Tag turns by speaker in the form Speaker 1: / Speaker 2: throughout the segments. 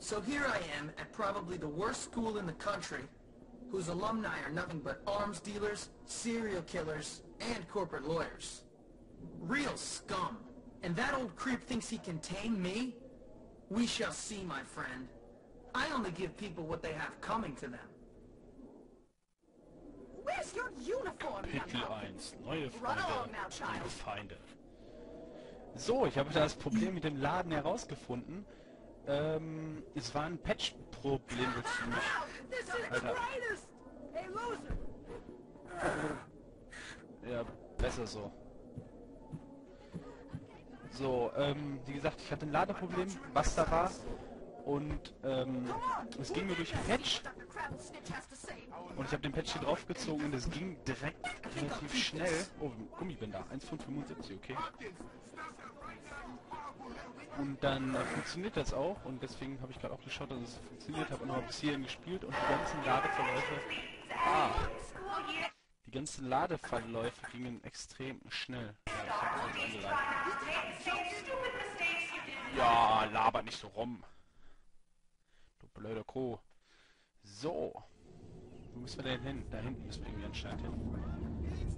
Speaker 1: So here I am at probably the worst school in the country, whose alumni are nothing but arms dealers, serial killers, and corporate lawyers. Real scum. And that old creep thinks he can tame me? We shall see, my friend. I only give people what they have coming to them.
Speaker 2: Where's your uniform,
Speaker 3: Kapitel
Speaker 2: young
Speaker 3: 1. Neue
Speaker 2: Run along
Speaker 3: Freunde.
Speaker 2: now, child.
Speaker 3: Neue Feinde. So, ich habe das Problem mit dem Laden herausgefunden. Es war ein Patch-Problem bezüglich. Alter.
Speaker 2: Hey, loser!
Speaker 3: Ja, besser so. So, wie gesagt, ich hatte ein Ladeproblem, was da war. Und es ging nur durch Patch. Und ich habe den Patch hier draufgezogen und es ging direkt relativ schnell. Oh, Gummibänder, 1 von 75, okay. Und dann funktioniert das auch und deswegen habe ich gerade auch geschaut, dass es funktioniert. Habe nochmal bis hierhin gespielt und die ganzen Ladeverläufe... Die ganzen Ladeverläufe gingen extrem schnell. Ja, ich habe das angeladen. Ja, laber nicht so rum. Du blöde Kuh. So. Wo müssen wir denn hin? Da hinten müssen wir irgendwie anscheinend hin.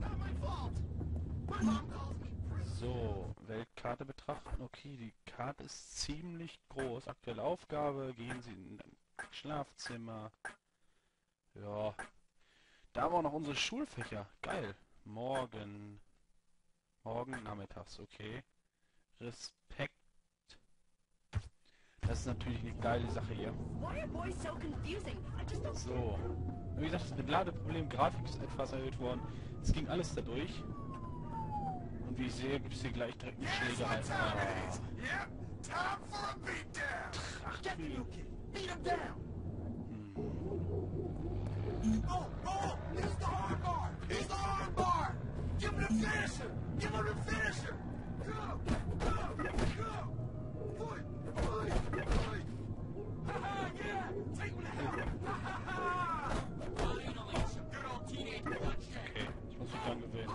Speaker 3: So, Weltkarte betrachten. Okay, die Karte ist ziemlich groß. Aktuelle Aufgabe, gehen Sie in ein Schlafzimmer. Ja. Da haben wir auch noch unsere Schulfächer. Geil. Morgen nachmittags, okay. Respekt. Das ist natürlich eine geile Sache hier. So. Wie gesagt, das mit Ladeproblem, Grafik ist etwas erhöht worden. Es ging alles dadurch. Und wie ich sehe, gibt es hier gleich direkt eine Schlägerei. Okay, ich muss mich dran gewöhnen.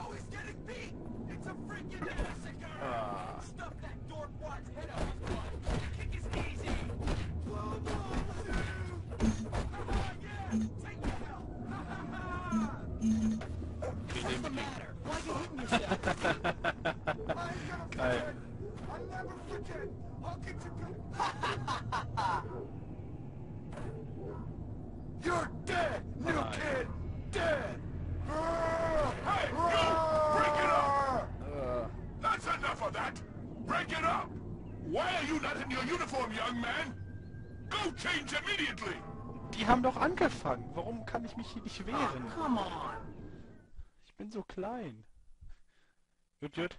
Speaker 3: Geil.
Speaker 4: You're dead, new kid! Dead! Hey, you! Break it up! That's enough of that! Break it up! Why are you not in your uniform, young man? Go change immediately!
Speaker 3: Die haben doch angefangen. Warum kann ich mich hier nicht wehren?
Speaker 1: Oh, come on.
Speaker 3: Ich bin so klein. Gut, gut.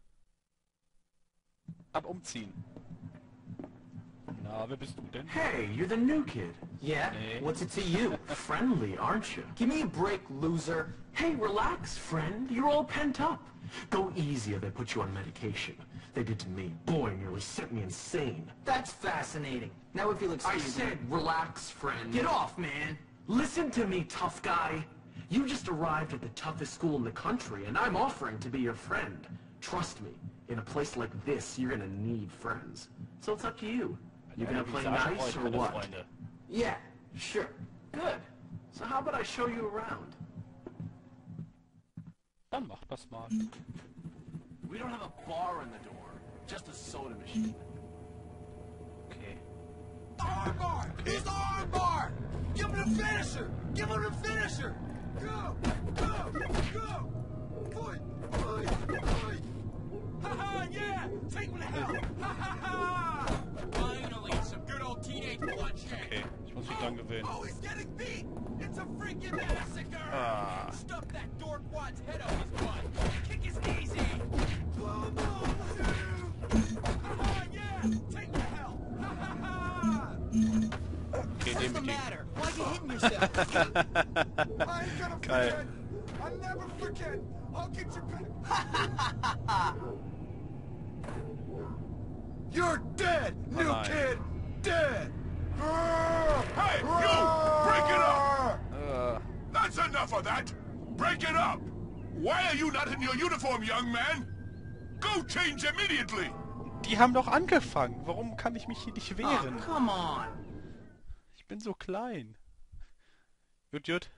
Speaker 3: Ab umziehen. Na, wer bist du denn?
Speaker 5: Hey, you're the new kid.
Speaker 1: Yeah?
Speaker 3: Hey.
Speaker 1: What's it to you?
Speaker 5: Friendly, aren't you?
Speaker 1: Give me a break, loser.
Speaker 5: Hey, relax, friend. You're all pent up. Go easy or they put you on medication. They did to me. Boy, nearly sent me insane.
Speaker 1: That's fascinating. Now if you'll
Speaker 5: I
Speaker 1: excuse me...
Speaker 5: said relax, friend.
Speaker 1: Get off, man!
Speaker 5: Listen to me, tough guy. You just arrived at the toughest school in the country, and I'm offering to be your friend. Trust me, in a place like this, you're gonna need friends. So it's up to you. You gonna play nice or what?
Speaker 1: Yeah, sure.
Speaker 5: Good. So how about I show you around?
Speaker 3: Dann mach das mal.
Speaker 5: We don't have a bar on the door, just a soda machine.
Speaker 3: Okay.
Speaker 4: Armbar! He's armbar! Give him the finisher! Give him the finisher! Go! Go! Go! Fight! Fight! Fight! Ha-ha! Yeah! Take me to hell! Ha-ha-ha! Finally, some good old teenage bloodshed!
Speaker 3: Okay, ich muss mich dran gewöhnen.
Speaker 4: Oh, he's getting beat! It's a freaking massacre! Stuff that dork wad's head up his butt! Kick his knees in! Ha-ha! Yeah! Take me to hell! Ha-ha-ha!
Speaker 3: Okay,
Speaker 1: What's
Speaker 3: den
Speaker 1: the
Speaker 3: mit
Speaker 1: matter? Why are you hitting yourself?
Speaker 4: I ain't gonna
Speaker 3: Geil.
Speaker 4: forget! I'll never forget! I'll get you back! You're dead, new
Speaker 3: nein.
Speaker 4: kid! Dead! Hey, you! Break it up! That's enough of that! Break it up! Why are you not in your uniform, young man? Go change immediately!
Speaker 3: Die haben doch angefangen. Warum kann ich mich hier nicht
Speaker 1: Oh,
Speaker 3: wehren?
Speaker 1: come on.
Speaker 3: bin so klein. Gut, gut.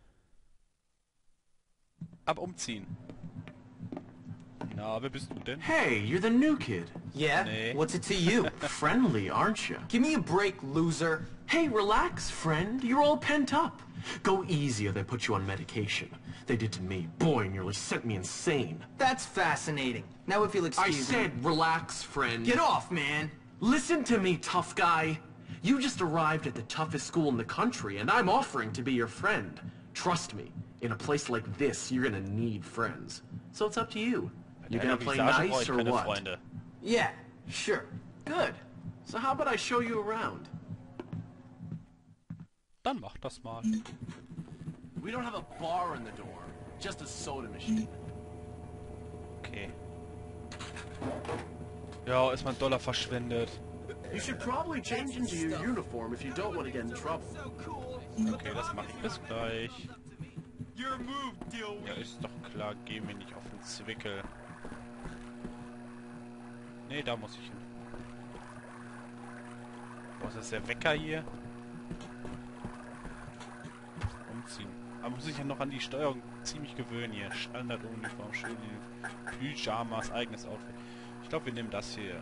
Speaker 3: Ab umziehen. Na, wer bist du denn?
Speaker 5: Hey, you're the new kid.
Speaker 1: Yeah?
Speaker 3: Nee.
Speaker 1: What's it to you?
Speaker 5: Friendly, aren't you?
Speaker 1: Give me a break, loser.
Speaker 5: Hey, relax, friend. You're all pent up. Go easy or they put you on medication. They did to me. Boy, nearly sent me insane.
Speaker 1: That's fascinating. Now if you'll
Speaker 5: I
Speaker 1: excuse me...
Speaker 5: said relax, friend.
Speaker 1: Get off, man!
Speaker 5: Listen to me, tough guy. You just arrived at the toughest school in the country, and I'm offering to be your friend. Trust me, in a place like this, you're gonna need friends. So it's up to you. You
Speaker 3: Deiner
Speaker 5: gonna play
Speaker 3: Visage brauche
Speaker 5: nice
Speaker 3: ich
Speaker 5: or
Speaker 3: keine
Speaker 5: what?
Speaker 3: Freunde.
Speaker 1: Yeah, sure.
Speaker 5: Good. So how about I show you around?
Speaker 3: Dann mach das mal.
Speaker 6: We don't have a bar in the dorm, just a soda machine.
Speaker 3: Okay. Ja, ist mein Dollar verschwendet.
Speaker 5: You should probably change into your uniform if you don't want to get in trouble.
Speaker 3: Okay, das mache ich bis gleich. Ja, ist doch klar, geh mir nicht auf den Zwickel. Nee, da muss ich hin. Wo ist das, der Wecker hier? Umziehen. Aber muss ich ja noch an die Steuerung ziemlich gewöhnen hier. Standarduniform, Schuluniform, Pyjamas, eigenes Outfit. Ich glaube, wir nehmen das hier.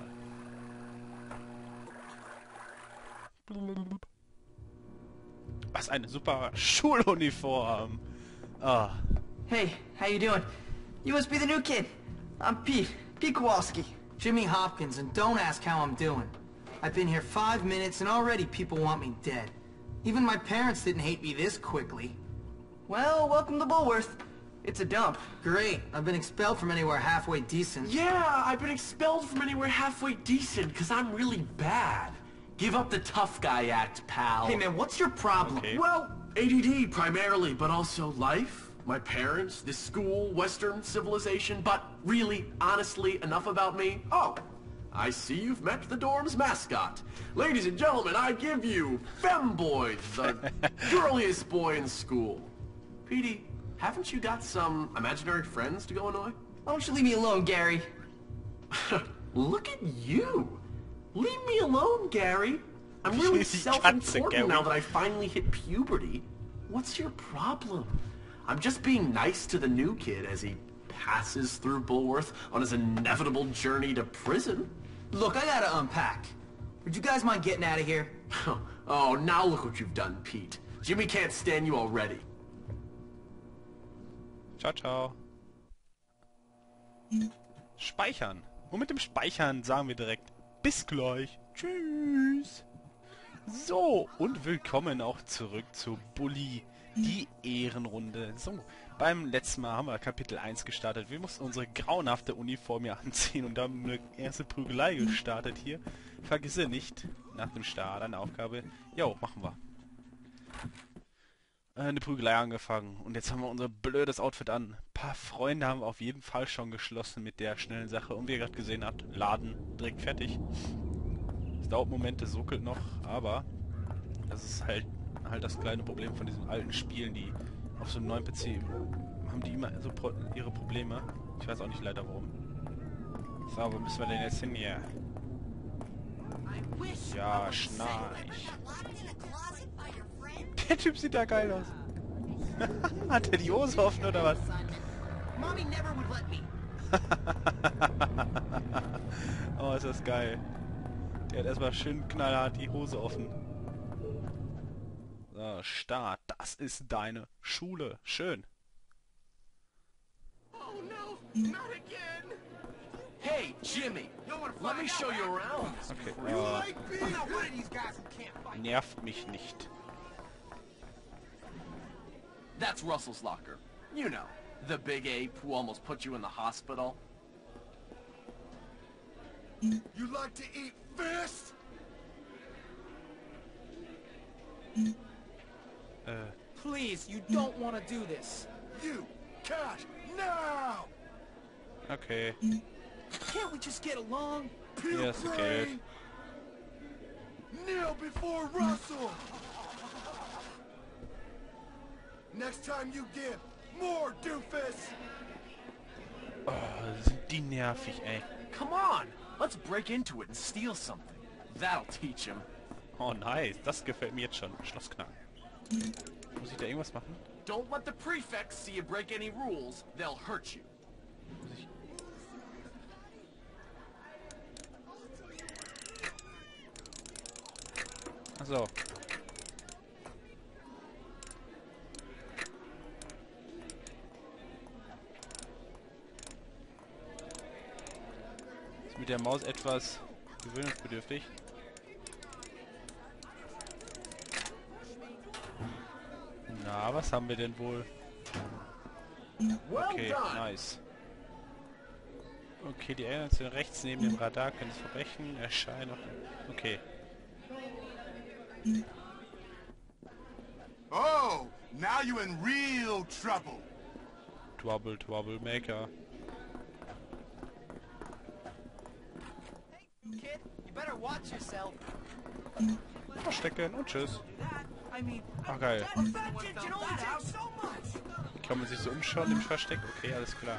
Speaker 3: Was eine super Schuluniform. Ah.
Speaker 2: Hey, how you doing? You must be the new kid. I'm Pete Kowalski.
Speaker 1: Jimmy Hopkins, and don't ask how I'm doing. I've been here 5 minutes and already people want me dead. Even my parents didn't hate me this quickly.
Speaker 2: Well, welcome to Bullworth. It's a dump.
Speaker 1: Great, I've been expelled from anywhere halfway decent.
Speaker 5: Yeah, I've been expelled from anywhere halfway decent because I'm really bad. Give up the tough guy act, pal.
Speaker 1: Hey man, what's your problem?
Speaker 3: Okay.
Speaker 5: Well, ADD primarily, but also life, my parents, this school, Western civilization, but really, honestly, enough about me. Oh, I see you've met the dorm's mascot. Ladies and gentlemen, I give you Femboy, the girliest boy in school. Petey, haven't you got some imaginary friends to go annoy?
Speaker 2: Why don't you leave me alone, Gary?
Speaker 5: Look at you. Leave me alone, Gary. I'm really
Speaker 3: Die Katze,
Speaker 5: self-important
Speaker 3: Gary.
Speaker 5: now that I finally hit puberty. What's your problem? I'm just being nice to the new kid as he passes through Bullworth on his inevitable journey to prison.
Speaker 1: Look, I gotta unpack. Would you guys mind getting out of here?
Speaker 5: Oh, now look what you've done, Pete. Jimmy can't stand you already.
Speaker 3: Ciao, ciao. Speichern. Und mit dem Speichern sagen wir direkt bis gleich. Tschüss. So, und willkommen auch zurück zu Bully, die Ehrenrunde. So, beim letzten Mal haben wir Kapitel 1 gestartet. Wir mussten unsere grauenhafte Uniform hier anziehen und haben eine erste Prügelei gestartet hier. Vergisse nicht, nach dem Start eine Aufgabe. Jo, machen wir. Eine Prügelei angefangen und jetzt haben wir unser blödes Outfit an. Ein paar Freunde haben wir auf jeden Fall schon geschlossen mit der schnellen Sache und wie ihr gerade gesehen habt, Laden direkt fertig. Es dauert Momente, suckelt noch, aber das ist halt das kleine Problem von diesen alten Spielen, die auf so einem neuen PC haben die immer so ihre Probleme. Ich weiß auch nicht leider warum. So, wo müssen wir denn jetzt hin hier? Ja, Schnarch. Der Typ sieht da geil aus. Hat er die Hose offen oder was?
Speaker 2: Mommy never would let me.
Speaker 3: Oh, ist das geil. Der hat erstmal schön knallhart die Hose offen. So, Start. Das ist deine Schule. Schön.
Speaker 6: Oh no, not again! Hey, Jimmy, let me show you around.
Speaker 3: Okay,
Speaker 4: I'm not one of these guys who can't fight.
Speaker 3: nervt mich nicht.
Speaker 6: That's Russell's locker. You know, the big ape who almost put you in the hospital.
Speaker 4: You like to eat fish?
Speaker 2: Please, you don't want to do this.
Speaker 4: You cash now!
Speaker 3: Okay.
Speaker 2: Can't we just get along?
Speaker 4: Puke
Speaker 3: Yes, okay.
Speaker 4: brain! Kneel before Russell! Next time you give, more doofus!
Speaker 3: Oh, sind die nervig, ey.
Speaker 6: Come on, let's break into it and steal something. That'll teach him.
Speaker 3: Oh, nice. Das gefällt mir jetzt schon. Schloss knacken. Muss ich da irgendwas machen?
Speaker 6: Don't let the prefects see you break any rules. They'll hurt you.
Speaker 3: Muss ich... Achso. Ist mit der Maus etwas gewöhnungsbedürftig. Na, was haben wir denn wohl? Okay, nice. Okay, die Aliens rechts neben dem Radar können das Verbrechen erscheinen. Okay.
Speaker 4: Oh, now you're in real trouble.
Speaker 3: Troublemaker.
Speaker 2: Kid, you better watch yourself.
Speaker 3: Verstecken und tschüss.
Speaker 2: I mean,
Speaker 3: Ach, geil.
Speaker 2: a fat kid can only take so much.
Speaker 3: Kann man sich so umschauen im Versteck? Okay, alles klar.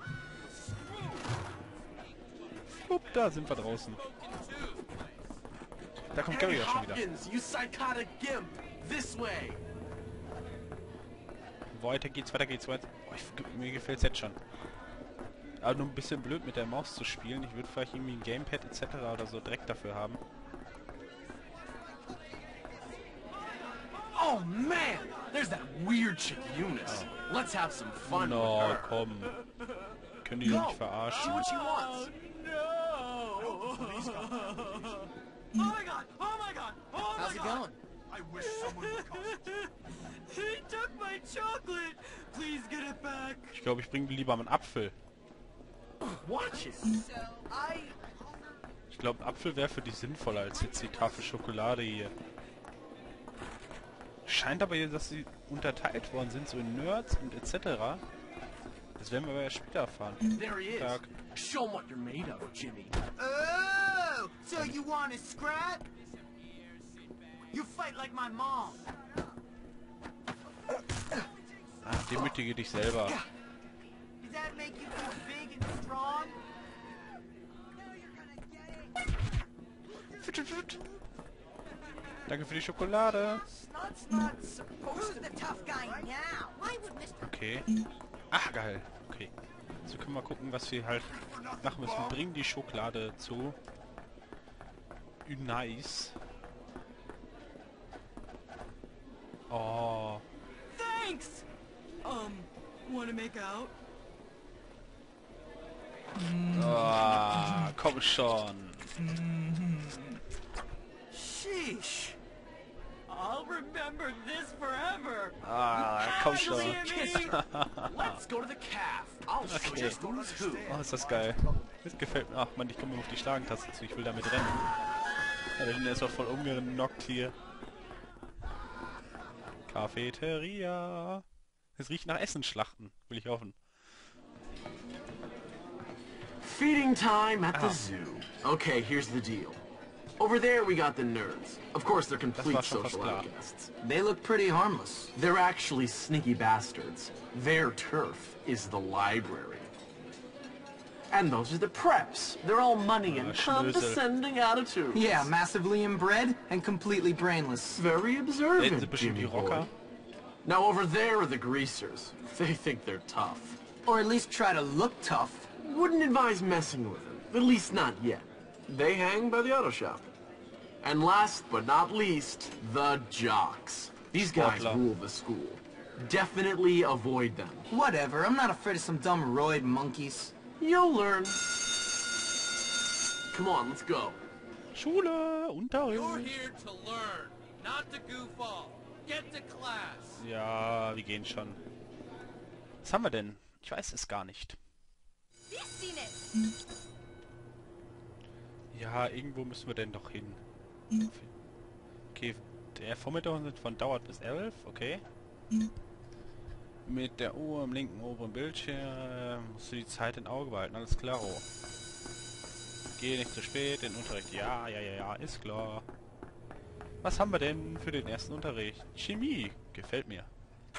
Speaker 3: Upp, da sind wir draußen. Da kommt Gary
Speaker 6: Hey,
Speaker 3: auch schon wieder.
Speaker 6: Hopkins, you psychotic gimp! This way!
Speaker 3: Weiter geht's, weiter geht's, weiter. Oh, mir gefällt's jetzt schon. Aber nur ein bisschen blöd mit der Maus zu spielen. Ich würde vielleicht irgendwie ein Gamepad etc. oder so direkt dafür haben.
Speaker 6: Oh man! There's that weird chick Eunice. Let's have some fun with
Speaker 3: No,
Speaker 6: her.
Speaker 3: komm. Können die doch nicht
Speaker 6: See
Speaker 3: verarschen.
Speaker 6: what she wants.
Speaker 2: Oh my god! Oh my god! Oh my
Speaker 1: How's it
Speaker 2: god!
Speaker 1: going?
Speaker 4: I wish someone would come.
Speaker 2: He took my chocolate! Please get it back!
Speaker 3: Ich glaube, ich bringe lieber einen Apfel.
Speaker 6: Watch it.
Speaker 3: Ich glaube, ein Apfel wäre für dich sinnvoller als jetzt die Tafel Schokolade hier. Scheint aber hier, dass sie unterteilt worden sind, so in Nerds und etc. Das werden wir aber ja später erfahren.
Speaker 6: There he is.
Speaker 3: Tag.
Speaker 6: Show him what you're made of, Jimmy.
Speaker 2: Oh! So you want to scrap? You fight like my mom.
Speaker 3: Demütige dich selber.
Speaker 2: Does that make you feel big and strong?
Speaker 3: Danke für die Schokolade.
Speaker 2: Snot's not supposed to be the tough guy now. Why would Mr.
Speaker 3: Okay. Ach, geil. Okay. So können wir gucken, was wir halt machen müssen. Wir bringen die Schokolade zu Nice. Oh.
Speaker 2: Thanks! Wanna make out?
Speaker 3: Ah, komm schon.
Speaker 2: Sheesh. I'll remember this forever.
Speaker 3: Ah, komm schon.
Speaker 6: Let's go to the calf. I'll show
Speaker 3: Okay.
Speaker 6: you who's who.
Speaker 3: Oh, ist das geil. Das gefällt mir. Ach man, ich komme immer auf die Schlagentaste zu. Ich will damit rennen. Ja, wir sind erstmal voll umgenockt hier. Cafeteria. Es riecht nach Essensschlachten. Will ich hoffen.
Speaker 5: Feeding time at the zoo. Okay, here's the deal. Over there we got the nerds. Of course, they're complete
Speaker 3: war schon fast
Speaker 5: social
Speaker 3: klar.
Speaker 5: outcasts.
Speaker 1: They look pretty harmless.
Speaker 5: They're actually sneaky bastards. Their turf is the library. And those are the preps. They're all money and
Speaker 3: Schnösel.
Speaker 5: condescending attitudes.
Speaker 1: Yeah, massively inbred and completely brainless.
Speaker 5: Very
Speaker 3: Reden sie
Speaker 5: observant,
Speaker 3: bestimmt
Speaker 5: Jimmy
Speaker 3: die Rocker?
Speaker 5: boy. Now over there are the greasers. They think they're tough.
Speaker 1: Or at least try to look tough.
Speaker 5: Wouldn't advise messing with them. At least not yet. They hang by the auto shop. And last but not least, the jocks. These guys
Speaker 3: Sportler.
Speaker 5: rule the school. Definitely avoid them.
Speaker 1: Whatever, I'm not afraid of some dumb roid monkeys.
Speaker 5: You'll learn. Come on, let's go.
Speaker 3: Schule,
Speaker 6: You're
Speaker 3: Unterricht.
Speaker 6: here to learn, not to goof off. Get to class.
Speaker 3: Ja, wir gehen schon. Was haben wir denn? Ich weiß es gar nicht. Ja, irgendwo müssen wir denn doch hin. Okay, der Vormittag sind von dauert bis 11, okay. Mit der Uhr im linken oberen Bildschirm musst du die Zeit im Auge behalten, alles klar. Oh. Geh nicht zu spät, den Unterricht. Ja, ist klar. Was haben wir denn für den ersten Unterricht? Chemie, gefällt mir.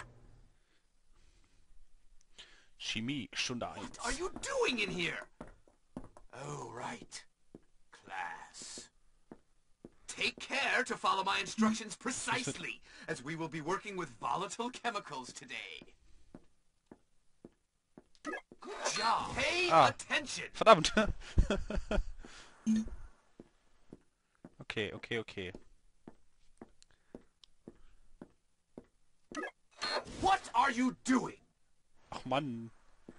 Speaker 3: Chemie, Stunde 1.
Speaker 4: What are you doing in here? Oh, right. Class. Take care to follow my instructions precisely, as we will be working with volatile chemicals today. Good job. Pay attention.
Speaker 3: Verdammt. Okay.
Speaker 4: What are you doing?
Speaker 3: Ach Mann.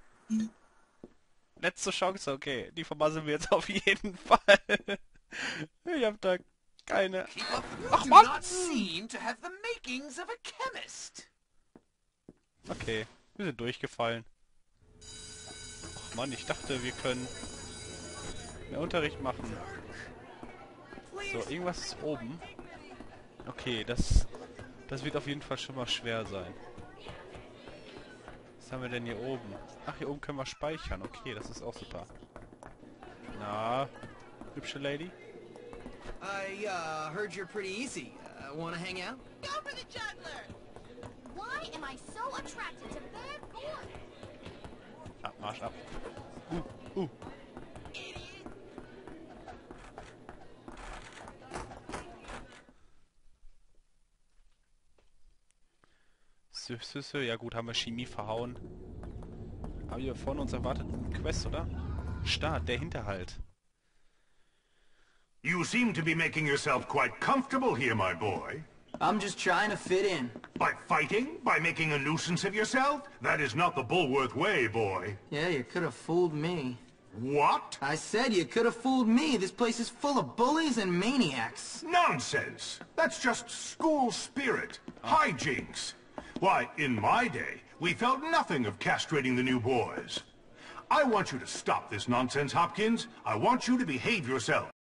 Speaker 3: Letzte Chance, okay. Die vermasseln wir jetzt auf jeden Fall. Ich hab da keine...
Speaker 4: Keep up.
Speaker 3: Ach
Speaker 4: You do
Speaker 3: Mann!
Speaker 4: not seem to have the makings of a chemist.
Speaker 3: Okay, wir sind durchgefallen. Ach Mann, ich dachte, wir können mehr Unterricht machen. So, irgendwas ist oben. Okay, das wird auf jeden Fall schon mal schwer sein. Was haben wir denn hier oben? Ach, hier oben können wir speichern. Okay, das ist auch super. Na, hübsche Lady?
Speaker 2: I heard you're pretty easy. Wanna hang out?
Speaker 7: Go for the juggler! Why am I so attracted to bad boys?
Speaker 3: Ab, Marsch ab. So. Ja gut, haben wir Chemie verhauen. Aber hier vorne uns erwartet ein Quest, oder? Start, der Hinterhalt.
Speaker 8: You seem to be making yourself quite comfortable here, my boy.
Speaker 2: I'm just trying to fit in.
Speaker 8: By fighting? By making a nuisance of yourself? That is not the Bulworth way, boy.
Speaker 2: Yeah, you could have fooled me.
Speaker 8: What?
Speaker 2: I said you could have fooled me. This place is full of bullies and maniacs.
Speaker 8: Nonsense! That's just school spirit. Hijinks. Why, in my day, we felt nothing of castrating the new boys. I want you to stop this nonsense, Hopkins. I want you to behave yourself.